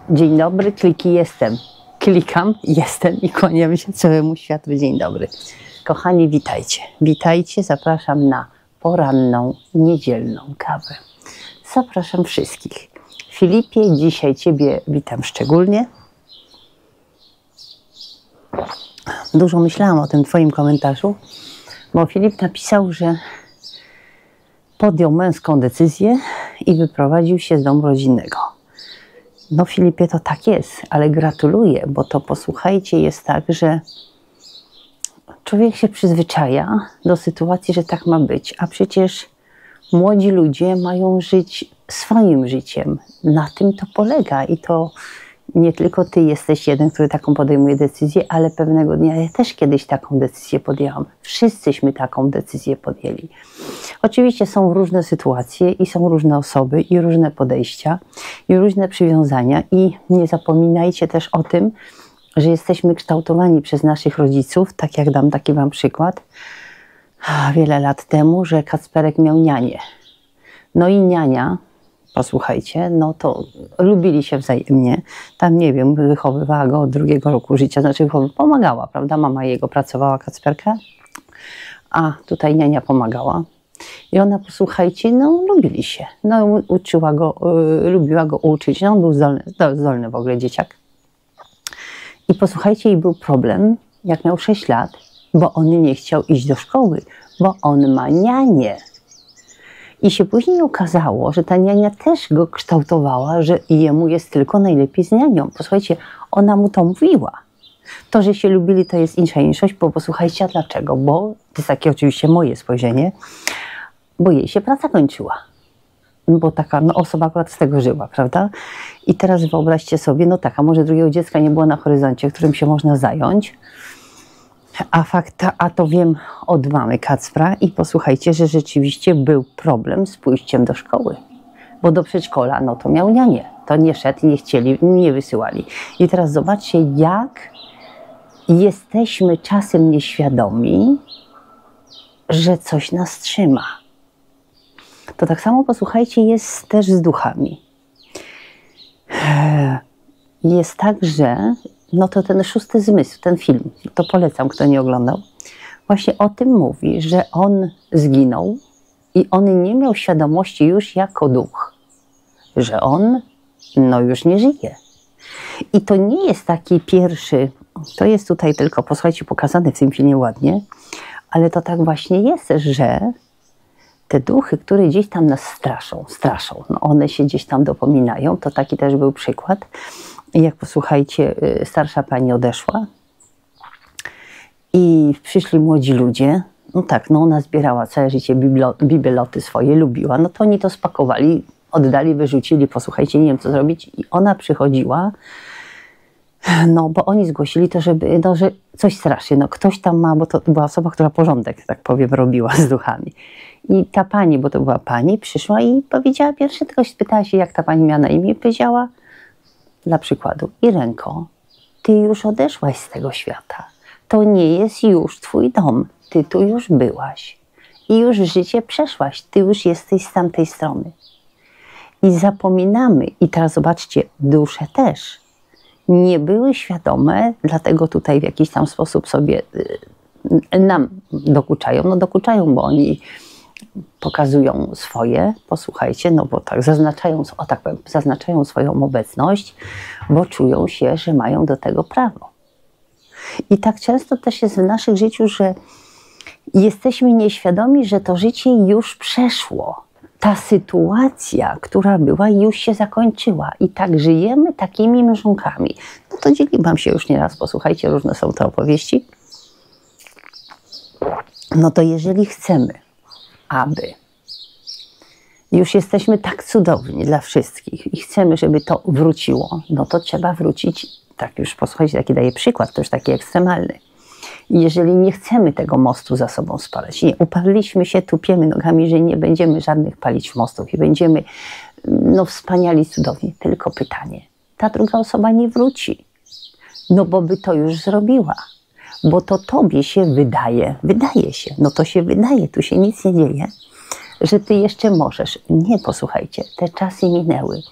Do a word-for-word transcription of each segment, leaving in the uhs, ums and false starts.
Dzień dobry, kliki jestem. Klikam, jestem i kłaniam się całemu światu. Dzień dobry. Kochani, witajcie. Witajcie, zapraszam na poranną, niedzielną kawę. Zapraszam wszystkich. Filipie, dzisiaj Ciebie witam szczególnie. Dużo myślałam o tym Twoim komentarzu, bo Filip napisał, że podjął męską decyzję i wyprowadził się z domu rodzinnego. No Filipie, to tak jest, ale gratuluję, bo to posłuchajcie, jest tak, że człowiek się przyzwyczaja do sytuacji, że tak ma być, a przecież młodzi ludzie mają żyć swoim życiem. Na tym to polega i to nie tylko Ty jesteś jeden, który taką podejmuje decyzję, ale pewnego dnia ja też kiedyś taką decyzję podjęłam. Wszyscyśmy taką decyzję podjęli. Oczywiście są różne sytuacje i są różne osoby i różne podejścia i różne przywiązania i nie zapominajcie też o tym, że jesteśmy kształtowani przez naszych rodziców, tak jak dam taki Wam przykład, wiele lat temu, że Kacperek miał nianię. No i niania, posłuchajcie, no to lubili się wzajemnie. Tam, nie wiem, wychowywała go od drugiego roku życia, znaczy pomagała, prawda? Mama jego pracowała, Kacperka, a tutaj niania pomagała. I ona, posłuchajcie, no lubili się. No uczyła go, y, lubiła go uczyć. No, on był zdolny, zdolny w ogóle dzieciak. I posłuchajcie, i był problem, jak miał sześć lat, bo on nie chciał iść do szkoły, bo on ma nianię. I się później okazało, że ta niania też go kształtowała, że jemu jest tylko najlepiej z nianią. Posłuchajcie, ona mu to mówiła. To, że się lubili, to jest insza inszość, bo posłuchajcie, a dlaczego? Bo to jest takie oczywiście moje spojrzenie, bo jej się praca kończyła. Bo taka no, osoba akurat z tego żyła, prawda? I teraz wyobraźcie sobie, no tak, a może drugiego dziecka nie było na horyzoncie, którym się można zająć, a fakt, a to wiem od mamy Kacpra i posłuchajcie, że rzeczywiście był problem z pójściem do szkoły, bo do przedszkola, no to miał nianię, to nie szedł, nie chcieli, nie wysyłali. I teraz zobaczcie, jak jesteśmy czasem nieświadomi, że coś nas trzyma. To tak samo, posłuchajcie, jest też z duchami. Jest tak, że no to ten szósty zmysł, ten film, to polecam, kto nie oglądał, właśnie o tym mówi, że on zginął i on nie miał świadomości już jako duch, że on no już nie żyje. I to nie jest taki pierwszy, to jest tutaj tylko, posłuchajcie, pokazane w tym filmie ładnie, ale to tak właśnie jest, że te duchy, które gdzieś tam nas straszą, straszą, no one się gdzieś tam dopominają, to taki też był przykład. Jak posłuchajcie, starsza pani odeszła i przyszli młodzi ludzie, no tak, no ona zbierała całe życie bibeloty swoje, lubiła, no to oni to spakowali, oddali, wyrzucili, posłuchajcie, nie wiem co zrobić i ona przychodziła, no bo oni zgłosili to, żeby, no, że coś straszy, no ktoś tam ma, bo to była osoba, która porządek, tak powiem, robiła z duchami. I ta pani, bo to była pani, przyszła i powiedziała pierwsze, tylko spytała się, jak ta pani miała na imię i powiedziała, dla przykładu, Irenko, ty już odeszłaś z tego świata. To nie jest już twój dom. Ty tu już byłaś. I już życie przeszłaś. Ty już jesteś z tamtej strony. I zapominamy. I teraz zobaczcie, dusze też nie były świadome, dlatego tutaj w jakiś tam sposób sobie y, nam dokuczają. No dokuczają, bo oni pokazują swoje, posłuchajcie, no bo tak zaznaczają, o tak powiem, zaznaczają swoją obecność, bo czują się, że mają do tego prawo. I tak często też jest w naszych życiu, że jesteśmy nieświadomi, że to życie już przeszło. Ta sytuacja, która była, już się zakończyła. I tak żyjemy takimi mrzunkami. No to dzieliłam się już nieraz, posłuchajcie, różne są te opowieści. No to jeżeli chcemy, aby już jesteśmy tak cudowni dla wszystkich i chcemy, żeby to wróciło, no to trzeba wrócić, tak już posłuchajcie, taki daję przykład, to już taki ekstremalny. I jeżeli nie chcemy tego mostu za sobą spalać, nie uparliśmy się, tupiemy nogami, że nie będziemy żadnych palić mostów i będziemy no wspaniali, cudowni, tylko pytanie, ta druga osoba nie wróci, no bo by to już zrobiła. Bo to tobie się wydaje, wydaje się, no to się wydaje, tu się nic nie dzieje, że ty jeszcze możesz. Nie, posłuchajcie, te czasy minęły.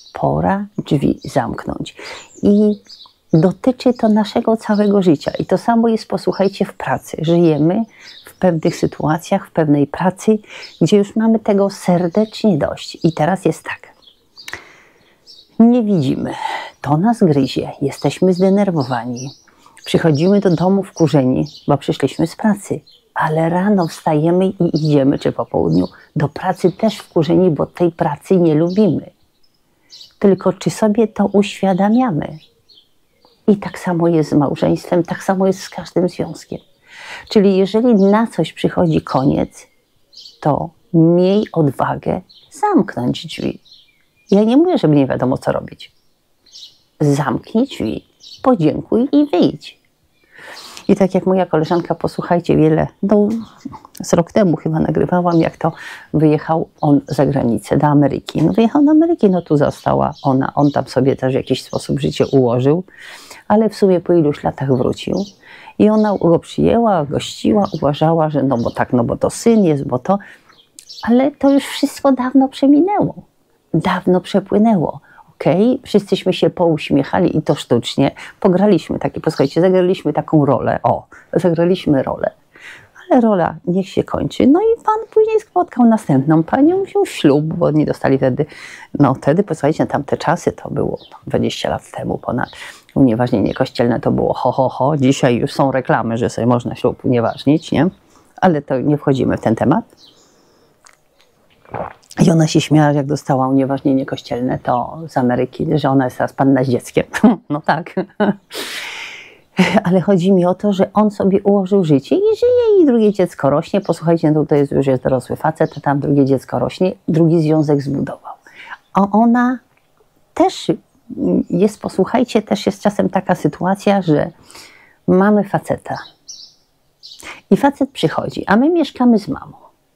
pora drzwi zamknąć. I dotyczy to naszego całego życia. I to samo jest, posłuchajcie, w pracy. Żyjemy w pewnych sytuacjach, w pewnej pracy, gdzie już mamy tego serdecznie dość. I teraz jest tak. Nie widzimy. To nas gryzie. Jesteśmy zdenerwowani. Przychodzimy do domu wkurzeni, bo przyszliśmy z pracy. Ale rano wstajemy i idziemy, czy po południu, do pracy też wkurzeni, bo tej pracy nie lubimy. Tylko czy sobie to uświadamiamy? I tak samo jest z małżeństwem, tak samo jest z każdym związkiem. Czyli jeżeli na coś przychodzi koniec, to miej odwagę zamknąć drzwi. Ja nie mówię, żeby nie wiadomo co robić. Zamknij drzwi, podziękuj i wyjdź. I tak jak moja koleżanka, posłuchajcie, wiele, no z rok temu chyba nagrywałam, jak to wyjechał on za granicę, do Ameryki. No wyjechał do Ameryki, no tu została ona, on tam sobie też w jakiś sposób życie ułożył, ale w sumie po iluś latach wrócił. I ona go przyjęła, gościła, uważała, że no bo tak, no bo to syn jest, bo to, ale to już wszystko dawno przeminęło, dawno przepłynęło. Okej, okay, wszyscyśmy się pouśmiechali i to sztucznie. Pograliśmy takie, posłuchajcie, zagraliśmy taką rolę. O, zagraliśmy rolę. Ale rola niech się kończy. No i pan później spotkał następną panią, wziął ślub, bo oni dostali wtedy, no wtedy, posłuchajcie, na tamte czasy to było dwadzieścia lat temu ponad. Unieważnienie kościelne to było ho, ho, ho. Dzisiaj już są reklamy, że sobie można ślub unieważnić, nie? Ale to nie wchodzimy w ten temat. I ona się śmiała, jak dostała unieważnienie kościelne to z Ameryki, że ona jest teraz panna z dzieckiem. No tak. Ale chodzi mi o to, że on sobie ułożył życie i żyje i drugie dziecko rośnie. Posłuchajcie, no to jest, już jest dorosły facet, to tam drugie dziecko rośnie, drugi związek zbudował. A ona też jest, posłuchajcie, też jest czasem taka sytuacja, że mamy faceta. I facet przychodzi, a my mieszkamy z mamą.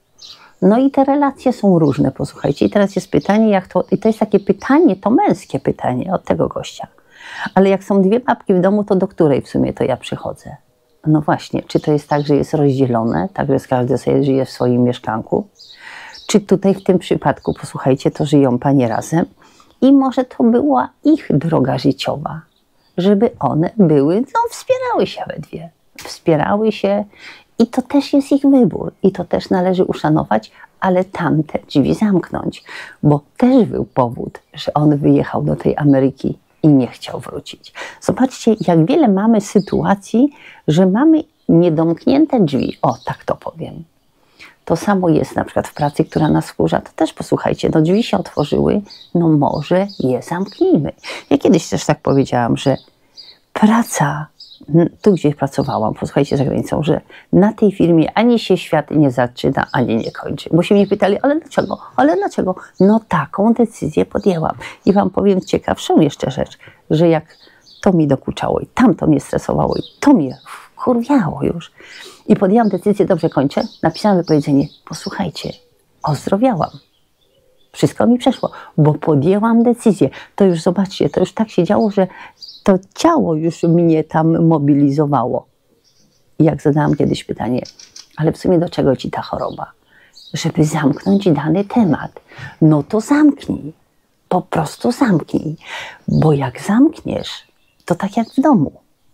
No i te relacje są różne, posłuchajcie. I teraz jest pytanie, jak to, i to jest takie pytanie, to męskie pytanie od tego gościa. Ale jak są dwie babki w domu, to do której w sumie to ja przychodzę? No właśnie, czy to jest tak, że jest rozdzielone, tak, że każdy sobie żyje w swoim mieszkanku? Czy tutaj w tym przypadku, posłuchajcie, to żyją panie razem i może to była ich droga życiowa, żeby one były, no wspierały się we dwie, wspierały się. I to też jest ich wybór i to też należy uszanować, ale tamte drzwi zamknąć, bo też był powód, że on wyjechał do tej Ameryki i nie chciał wrócić. Zobaczcie, jak wiele mamy sytuacji, że mamy niedomknięte drzwi. O, tak to powiem. To samo jest na przykład w pracy, która nas wkurza. To też posłuchajcie, no drzwi się otworzyły, no może je zamknijmy. Ja kiedyś też tak powiedziałam, że praca, tu gdzieś pracowałam, posłuchajcie, za granicą, że na tej firmie ani się świat nie zaczyna, ani nie kończy. Bo się mnie pytali, ale dlaczego? Ale dlaczego? No taką decyzję podjęłam. I wam powiem ciekawszą jeszcze rzecz, że jak to mi dokuczało i tamto mnie stresowało i to mnie wkurwiało już. I podjęłam decyzję, dobrze kończę, napisałam wypowiedzenie, posłuchajcie, ozdrowiałam. Wszystko mi przeszło, bo podjęłam decyzję. To już zobaczcie, to już tak się działo, że to ciało już mnie tam mobilizowało. I jak zadałam kiedyś pytanie, ale w sumie do czego ci ta choroba? Żeby zamknąć dany temat. No to zamknij. Po prostu zamknij. Bo jak zamkniesz, to tak jak w domu.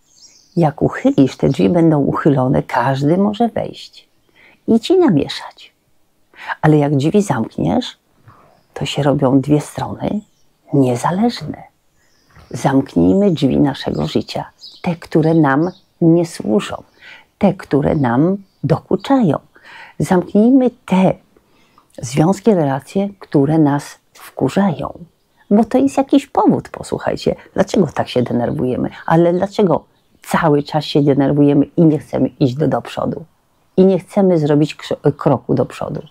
Jak uchylisz, te drzwi będą uchylone, każdy może wejść i ci namieszać. Ale jak drzwi zamkniesz, to się robią dwie strony niezależne. Zamknijmy drzwi naszego życia, te, które nam nie służą, te, które nam dokuczają. Zamknijmy te związki, relacje, które nas wkurzają. Bo to jest jakiś powód, posłuchajcie, dlaczego tak się denerwujemy, ale dlaczego cały czas się denerwujemy i nie chcemy iść do, do przodu. I nie chcemy zrobić kroku do przodu.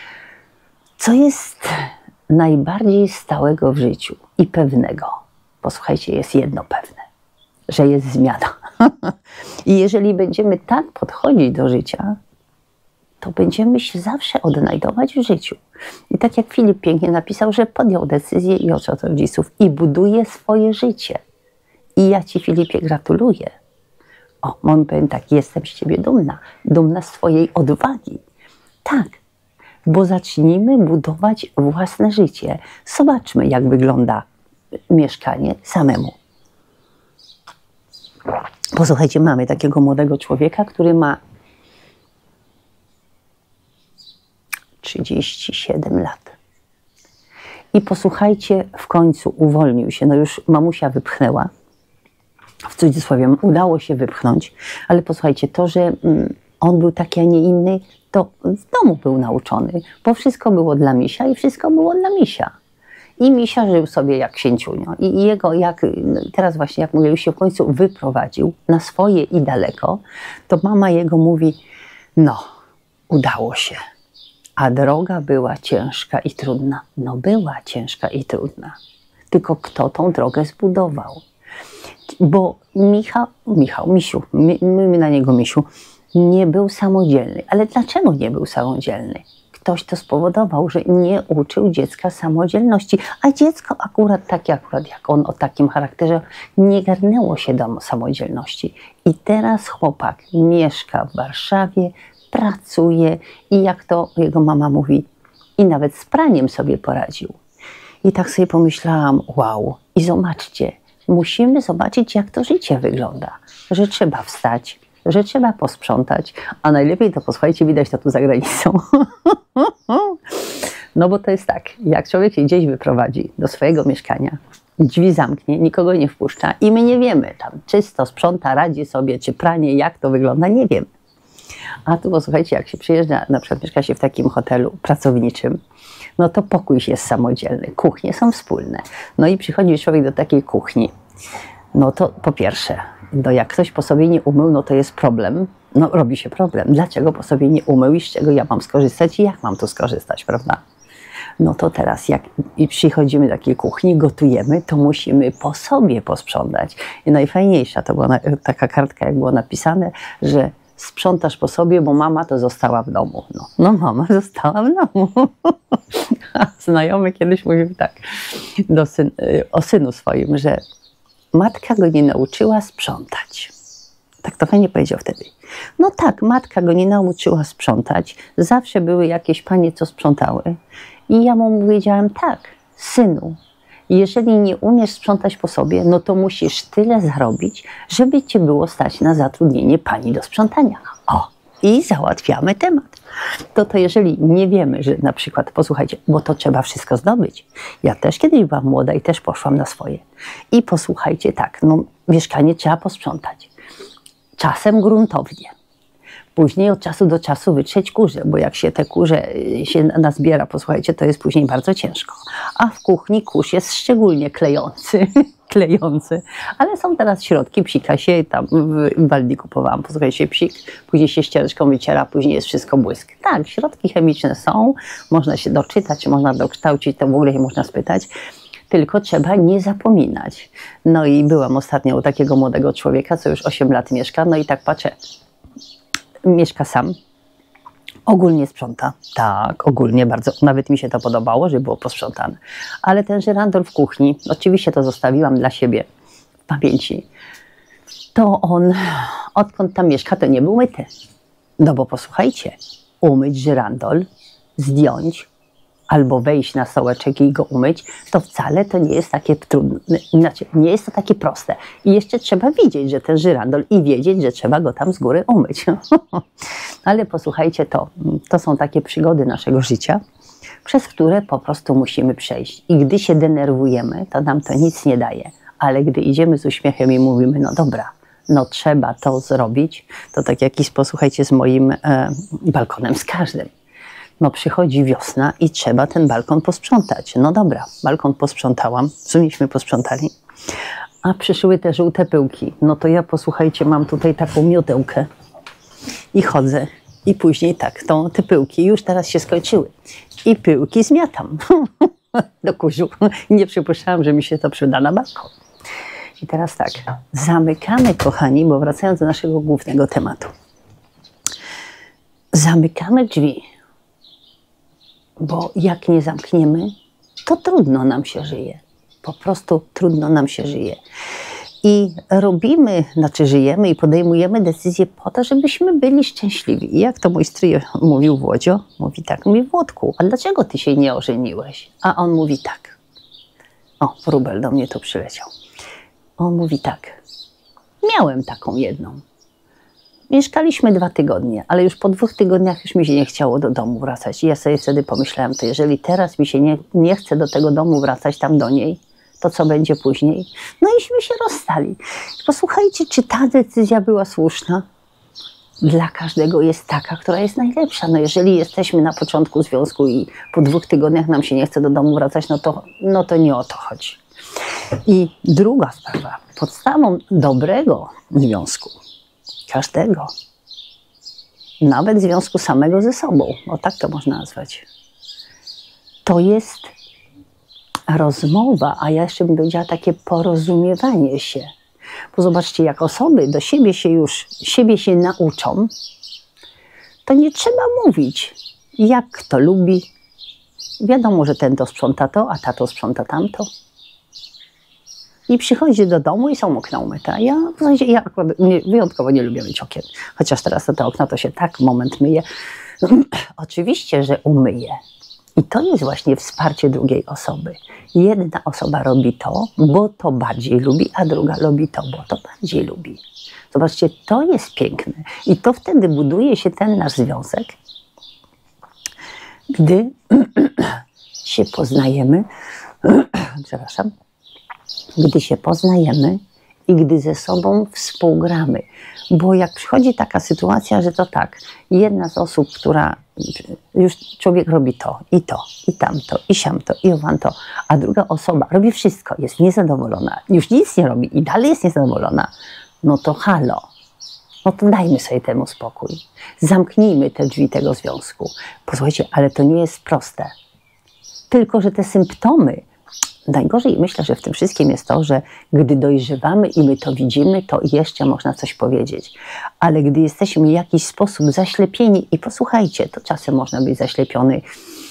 Co jest najbardziej stałego w życiu i pewnego? Posłuchajcie, jest jedno pewne, że jest zmiana. I jeżeli będziemy tak podchodzić do życia, to będziemy się zawsze odnajdować w życiu. I tak jak Filip pięknie napisał, że podjął decyzję i odszedł od rodziców i buduje swoje życie. I ja ci, Filipie, gratuluję. O, mam powiem tak, jestem z ciebie dumna, dumna z twojej odwagi. Tak, bo zacznijmy budować własne życie. Zobaczmy, jak wygląda mieszkanie samemu. Posłuchajcie, mamy takiego młodego człowieka, który ma trzydzieści siedem lat. I posłuchajcie, w końcu uwolnił się, no już mamusia wypchnęła, w cudzysłowie udało się wypchnąć, ale posłuchajcie, to, że on był taki, a nie inny, to w domu był nauczony, bo wszystko było dla misia i wszystko było dla misia. I misia żył sobie jak księciunio. I jego, jak teraz właśnie, jak mówię, już się w końcu wyprowadził na swoje i daleko, to mama jego mówi, no, udało się. A droga była ciężka i trudna. No była ciężka i trudna. Tylko kto tą drogę zbudował? Bo Michał, Michał, Misiu, my, my na niego Misiu, nie był samodzielny. Ale dlaczego nie był samodzielny? Ktoś to spowodował, że nie uczył dziecka samodzielności. A dziecko akurat takie, akurat jak on o takim charakterze, nie garnęło się do samodzielności. I teraz chłopak mieszka w Warszawie, pracuje i jak to jego mama mówi, i nawet z praniem sobie poradził. I tak sobie pomyślałam, wow, i zobaczcie, musimy zobaczyć, jak to życie wygląda, że trzeba wstać, że trzeba posprzątać, a najlepiej to, posłuchajcie, widać to tu za granicą. No bo to jest tak, jak człowiek się gdzieś wyprowadzi do swojego mieszkania, drzwi zamknie, nikogo nie wpuszcza i my nie wiemy, tam czysto sprząta, radzi sobie, czy pranie, jak to wygląda, nie wiemy. A tu posłuchajcie, jak się przyjeżdża, na przykład mieszka się w takim hotelu pracowniczym, no to pokój jest samodzielny, kuchnie są wspólne. No i przychodzi człowiek do takiej kuchni, no to po pierwsze, no jak ktoś po sobie nie umył, no to jest problem, no robi się problem. Dlaczego po sobie nie umył i z czego ja mam skorzystać i jak mam tu skorzystać, prawda? No to teraz jak przychodzimy do takiej kuchni, gotujemy, to musimy po sobie posprzątać. I najfajniejsza to była taka kartka, jak było napisane, że sprzątasz po sobie, bo mama to została w domu. No, no mama została w domu. A znajomy kiedyś mówił tak do syn, o synu swoim, że matka go nie nauczyła sprzątać. Tak to fajnie powiedział wtedy. No tak, matka go nie nauczyła sprzątać. Zawsze były jakieś panie, co sprzątały. I ja mu powiedziałam, tak, synu, jeżeli nie umiesz sprzątać po sobie, no to musisz tyle zrobić, żeby cię było stać na zatrudnienie pani do sprzątania. O, i załatwiamy temat. To to jeżeli nie wiemy, że na przykład, posłuchajcie, bo to trzeba wszystko zdobyć. Ja też kiedyś byłam młoda i też poszłam na swoje. I posłuchajcie, tak, no mieszkanie trzeba posprzątać. Czasem gruntownie. Później od czasu do czasu wytrzeć kurze, bo jak się te kurze się nazbiera, posłuchajcie, to jest później bardzo ciężko. A w kuchni kurz jest szczególnie klejący, klejący. Ale są teraz środki, psika się tam w Waldi kupowałam, posłuchajcie, psik, później się ściereczką wyciera, później jest wszystko błysk. Tak, środki chemiczne są, można się doczytać, można dokształcić, to w ogóle się można spytać. Tylko trzeba nie zapominać. No i byłam ostatnio u takiego młodego człowieka, co już osiem lat mieszka, no i tak patrzę, mieszka sam, ogólnie sprząta, tak, ogólnie bardzo, nawet mi się to podobało, że było posprzątane, ale ten żyrandol w kuchni, oczywiście to zostawiłam dla siebie w pamięci, to on, odkąd tam mieszka, to nie był myty. No bo posłuchajcie, umyć żyrandol, zdjąć, albo wejść na stołeczek i go umyć, to wcale to nie jest takie trudne, znaczy nie jest to takie proste. I jeszcze trzeba widzieć, że ten żyrandol i wiedzieć, że trzeba go tam z góry umyć. Ale posłuchajcie, to, to są takie przygody naszego życia, przez które po prostu musimy przejść. I gdy się denerwujemy, to nam to nic nie daje. Ale gdy idziemy z uśmiechem i mówimy, no dobra, no trzeba to zrobić, to tak jak i posłuchajcie z moim e, balkonem, z każdym. No przychodzi wiosna i trzeba ten balkon posprzątać. No dobra, balkon posprzątałam, sumiśmy posprzątali, a przyszły te żółte pyłki. No to ja, posłuchajcie, mam tutaj taką miotełkę i chodzę i później tak, to, te pyłki już teraz się skończyły i pyłki zmiatam do kurzu. Nie przypuszczałam, że mi się to przyda na balkon. I teraz tak, zamykamy, kochani, bo wracając do naszego głównego tematu. Zamykamy drzwi. Bo jak nie zamkniemy, to trudno nam się żyje. Po prostu trudno nam się żyje. I robimy, znaczy żyjemy i podejmujemy decyzje po to, żebyśmy byli szczęśliwi. I jak to mój stryj mówił Włodzio, mówi tak, mówi Włodku, a dlaczego ty się nie ożeniłeś? A on mówi tak, O, wróbel do mnie tu przyleciał. On mówi tak. Miałem taką jedną. Mieszkaliśmy dwa tygodnie, ale już po dwóch tygodniach już mi się nie chciało do domu wracać. I ja sobie wtedy pomyślałem, to jeżeli teraz mi się nie, nie chce do tego domu wracać, tam do niej, to co będzie później? No iśmy się rozstali. Posłuchajcie, czy ta decyzja była słuszna? Dla każdego jest taka, która jest najlepsza. No jeżeli jesteśmy na początku związku i po dwóch tygodniach nam się nie chce do domu wracać, no to, no to nie o to chodzi. I druga sprawa. Podstawą dobrego związku, każdego, nawet związku samego ze sobą, o tak to można nazwać, to jest rozmowa, a ja jeszcze bym powiedziała takie porozumiewanie się. Bo zobaczcie, jak osoby do siebie się już, siebie się nauczą, to nie trzeba mówić, jak kto lubi. Wiadomo, że ten to sprząta to, a tato sprząta tamto. I przychodzi do domu i są okna umyte. Ja, w sensie, ja akurat nie, wyjątkowo nie lubię myć okien. Chociaż teraz to te okna to się tak moment myje. Oczywiście, że umyję. I to jest właśnie wsparcie drugiej osoby. Jedna osoba robi to, bo to bardziej lubi, a druga robi to, bo to bardziej lubi. Zobaczcie, to jest piękne. I to wtedy buduje się ten nasz związek, gdy się poznajemy, przepraszam, gdy się poznajemy i gdy ze sobą współgramy. Bo jak przychodzi taka sytuacja, że to tak, jedna z osób, która już człowiek robi to, i to, i tamto, i siamto, i owanto, a druga osoba robi wszystko, jest niezadowolona, już nic nie robi i dalej jest niezadowolona, no to halo, no to dajmy sobie temu spokój. Zamknijmy te drzwi tego związku. Posłuchajcie, ale to nie jest proste. Tylko że te symptomy, najgorzej myślę, że w tym wszystkim jest to, że gdy dojrzewamy i my to widzimy, to jeszcze można coś powiedzieć. Ale gdy jesteśmy w jakiś sposób zaślepieni i posłuchajcie, to czasem można być zaślepiony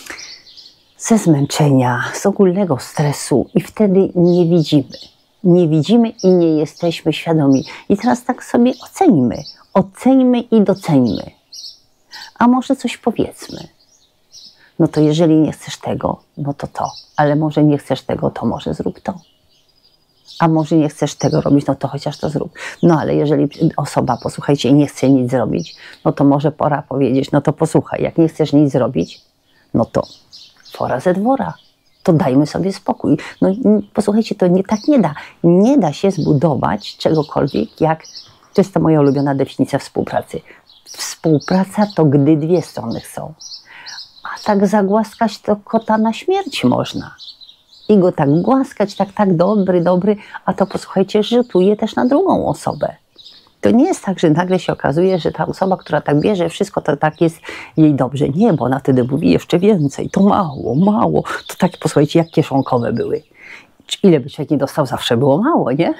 ze zmęczenia, z ogólnego stresu i wtedy nie widzimy. Nie widzimy i nie jesteśmy świadomi. I teraz tak sobie oceńmy. Oceńmy i doceńmy. A może coś powiedzmy. No to jeżeli nie chcesz tego, no to to. Ale może nie chcesz tego, to może zrób to. A może nie chcesz tego robić, no to chociaż to zrób. No ale jeżeli osoba, posłuchajcie, nie chce nic zrobić, no to może pora powiedzieć, no to posłuchaj, jak nie chcesz nic zrobić, no to fora ze dwora. To dajmy sobie spokój. No posłuchajcie, to nie, tak nie da. Nie da się zbudować czegokolwiek, jak, to jest to moja ulubiona definicja współpracy. Współpraca to gdy dwie strony chcą. A tak zagłaskać to kota na śmierć można. I go tak głaskać, tak, tak, dobry, dobry, a to posłuchajcie, rzutuje też na drugą osobę. To nie jest tak, że nagle się okazuje, że ta osoba, która tak bierze wszystko, to tak jest jej dobrze. Nie, bo ona wtedy mówi jeszcze więcej, to mało, mało. To takie, posłuchajcie, jak kieszonkowe były. Ile by człowiek nie dostał, zawsze było mało, nie?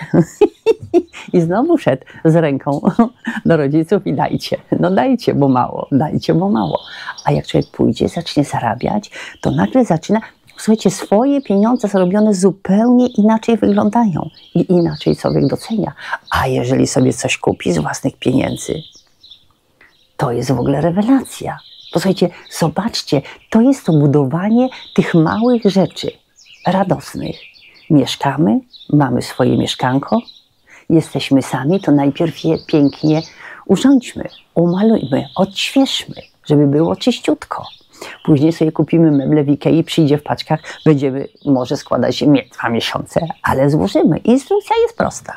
I znowu szedł z ręką do rodziców i dajcie, no dajcie, bo mało, dajcie, bo mało. A jak człowiek pójdzie, zacznie zarabiać, to nagle zaczyna, słuchajcie, swoje pieniądze zarobione zupełnie inaczej wyglądają i inaczej człowiek docenia. A jeżeli sobie coś kupi z własnych pieniędzy, to jest w ogóle rewelacja. Posłuchajcie, zobaczcie, to jest to budowanie tych małych rzeczy radosnych. Mieszkamy, mamy swoje mieszkanko, jesteśmy sami, to najpierw je pięknie urządźmy, umalujmy, odświeżmy, żeby było czyściutko. Później sobie kupimy meble w Ikei, przyjdzie w paczkach, będziemy może składać dwa miesiące, ale złożymy. Instrukcja jest prosta.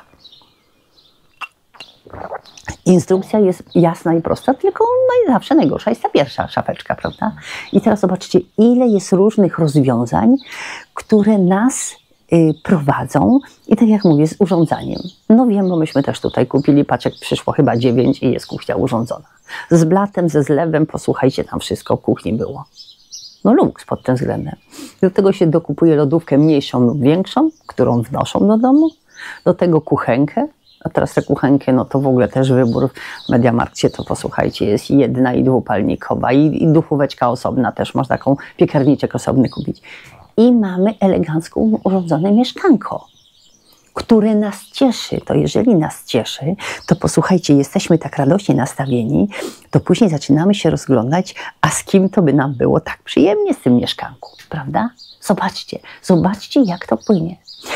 Instrukcja jest jasna i prosta, tylko zawsze najgorsza jest ta pierwsza szafeczka, prawda? I teraz zobaczcie, ile jest różnych rozwiązań, które nas y, prowadzą i tak jak mówię, z urządzaniem. No wiem, bo myśmy też tutaj kupili paczek, przyszło chyba dziewięć i jest kuchnia urządzona. Z blatem, ze zlewem, posłuchajcie, tam wszystko w kuchni było. No luks pod tym względem. Do tego się dokupuje lodówkę mniejszą lub większą, którą wnoszą do domu. Do tego kuchenkę. A teraz tę kuchenkę, no to w ogóle też wybór w Mediamarkcie, to posłuchajcie, jest jedna i dwupalnikowa i, i duchóweczka osobna, też można taką piekarniczek osobny kupić. I mamy elegancko urządzone mieszkanko, które nas cieszy. To jeżeli nas cieszy, to posłuchajcie, jesteśmy tak radośnie nastawieni, to później zaczynamy się rozglądać, a z kim to by nam było tak przyjemnie z tym mieszkanku, prawda? Zobaczcie, zobaczcie jak to płynie.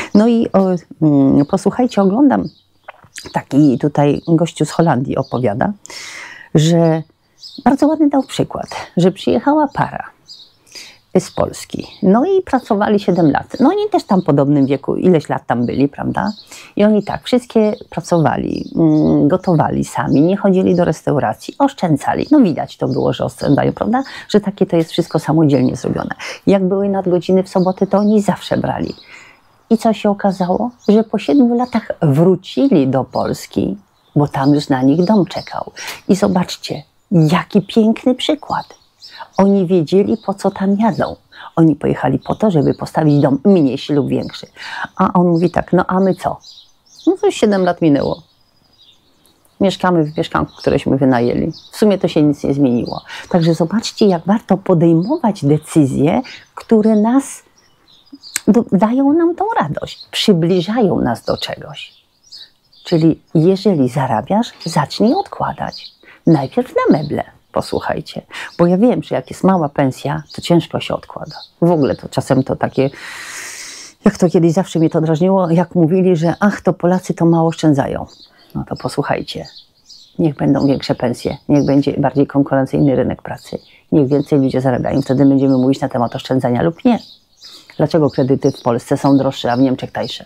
No i o, mm, posłuchajcie, oglądam, taki tutaj gościu z Holandii opowiada, że bardzo ładny dał przykład, że przyjechała para z Polski. No i pracowali siedem lat. No oni też tam w podobnym wieku, ileś lat tam byli, prawda? I oni tak, wszystkie pracowali, mm, gotowali sami, nie chodzili do restauracji, oszczędzali. No widać to było, że oszczędzają, prawda? Że takie to jest wszystko samodzielnie zrobione. Jak były nadgodziny w soboty, to oni zawsze brali. I co się okazało? Że po siedmiu latach wrócili do Polski, bo tam już na nich dom czekał. I zobaczcie, jaki piękny przykład. Oni wiedzieli, po co tam jadą. Oni pojechali po to, żeby postawić dom mniejszy lub większy. A on mówi tak, no a my co? No to już siedem lat minęło. Mieszkamy w mieszkanku, któreśmy wynajęli. W sumie to się nic nie zmieniło. Także zobaczcie, jak warto podejmować decyzje, które nas dają nam tą radość, przybliżają nas do czegoś. Czyli jeżeli zarabiasz, zacznij odkładać. Najpierw na meble. Posłuchajcie, bo ja wiem, że jak jest mała pensja, to ciężko się odkłada. W ogóle to czasem to takie, jak to kiedyś zawsze mnie to drażniło, jak mówili, że ach, to Polacy to mało oszczędzają. No to posłuchajcie, niech będą większe pensje, niech będzie bardziej konkurencyjny rynek pracy, niech więcej ludzie zarabiają, wtedy będziemy mówić na temat oszczędzania lub nie. Dlaczego kredyty w Polsce są droższe, a w Niemczech tańsze?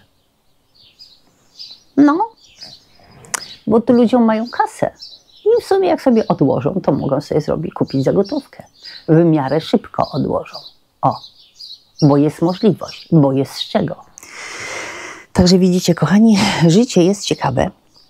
No, bo tu ludziom mają kasę. I w sumie jak sobie odłożą, to mogą sobie zrobić, kupić za gotówkę. W miarę szybko odłożą. O, bo jest możliwość, bo jest z czego. Także widzicie, kochani, życie jest ciekawe.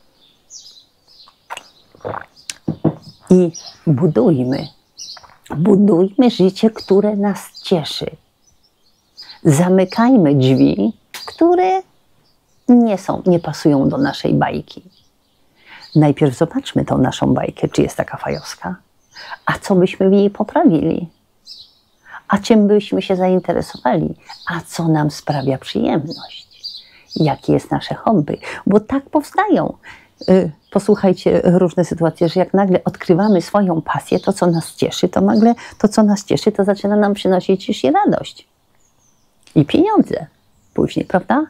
I budujmy, budujmy życie, które nas cieszy. Zamykajmy drzwi, które nie są, nie pasują do naszej bajki. Najpierw zobaczmy tą naszą bajkę, czy jest taka fajowska. A co byśmy w niej poprawili? A czym byśmy się zainteresowali? A co nam sprawia przyjemność? Jakie jest nasze hobby? Bo tak powstają. Yy, posłuchajcie, różne sytuacje, że jak nagle odkrywamy swoją pasję, to co nas cieszy, to nagle to co nas cieszy, to zaczyna nam przynosić już i radość. I pieniądze później, prawda?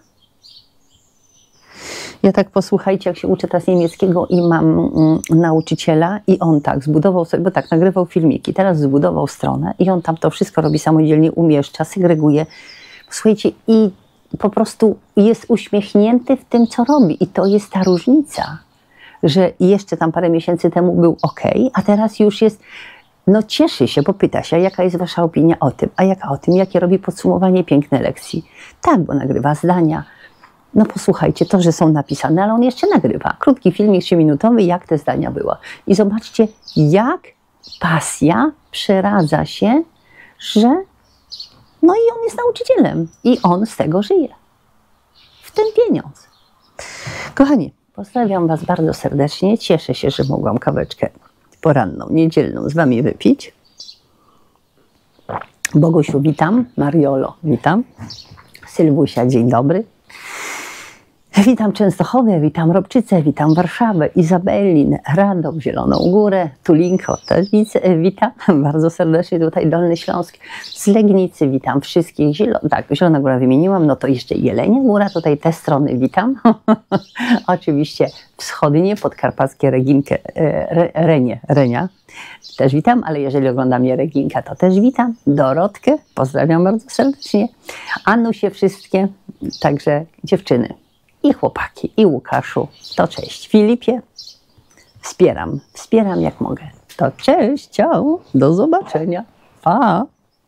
Ja tak posłuchajcie, jak się uczę teraz niemieckiego i mam mm, nauczyciela i on tak zbudował sobie, bo tak nagrywał filmiki, teraz zbudował stronę i on tam to wszystko robi samodzielnie, umieszcza, segreguje. Słuchajcie, i po prostu jest uśmiechnięty w tym, co robi i to jest ta różnica, że jeszcze tam parę miesięcy temu był ok, a teraz już jest, no cieszy się, bo pyta się, a jaka jest wasza opinia o tym, a jaka o tym, jakie robi podsumowanie piękne lekcji. Tak, bo nagrywa zdania. No posłuchajcie, to, że są napisane, ale on jeszcze nagrywa. Krótki filmik trzyminutowy, jak te zdania były. I zobaczcie, jak pasja przeradza się, że no i on jest nauczycielem i on z tego żyje. W tym pieniądz. Kochani, pozdrawiam was bardzo serdecznie. Cieszę się, że mogłam kaweczkę poranną, niedzielną z wami wypić. Bogusiu, witam. Mariolo, witam. Sylwusia, dzień dobry. Witam Częstochowę, witam Robczycę, witam Warszawę, Izabelin, Radom, Zieloną Górę, Tulinko, też witam bardzo serdecznie, tutaj Dolny Śląsk, z Legnicy witam wszystkich, Zielo, tak, Zielona Góra wymieniłam, no to jeszcze Jelenia Góra, tutaj te strony witam, oczywiście wschodnie, podkarpackie Reginkę, Re, Renie, Renia, też witam, ale jeżeli ogląda mnie Reginka, to też witam, Dorotkę, pozdrawiam bardzo serdecznie, Anusie wszystkie, także dziewczyny. I chłopaki, i Łukaszu, to cześć. Filipie, wspieram, wspieram jak mogę. To cześć, ciao, do zobaczenia, pa.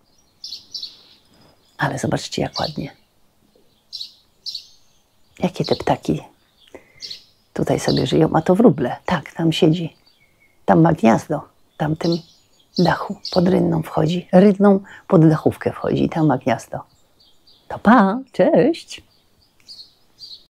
Ale zobaczcie jak ładnie. Jakie te ptaki tutaj sobie żyją, a to wróble, tak, tam siedzi. Tam ma gniazdo, tam tym dachu, pod rynną wchodzi, rynną pod dachówkę wchodzi, tam ma gniazdo. To pa, cześć.